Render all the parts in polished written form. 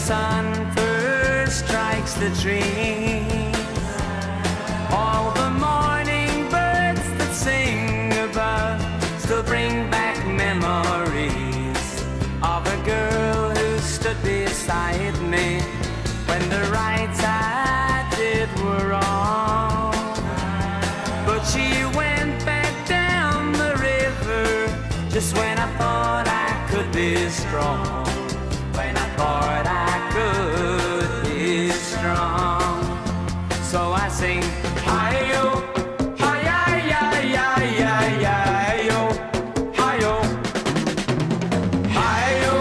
sun first strikes the tree, all the morning birds that sing above still bring back memories of a girl who stood beside me when the rights I did were wrong. But she went back down the river just when I thought I could be strong, when I thought I could be strong. So I sing, hi-yo, hi-yi-yi-yi-yi-yi-yo, hi-yo, hi-yo,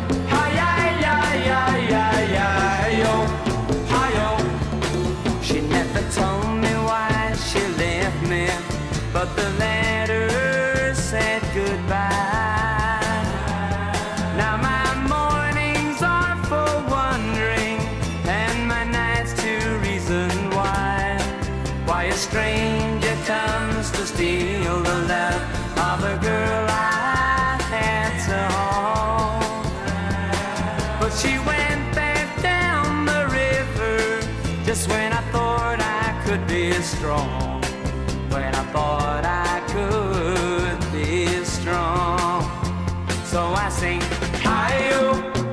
hi-yi-yi-yi-yi-yi-yo, hi-yo. She never told me why she left me, but the letter said goodbye. Now my mornings are for wondering, and my nights to reason why a stranger comes to steal the love of a girl I had to hold. But she went back down the river just when I thought I could be strong, when I thought I could be strong. So I sing, hi-yo,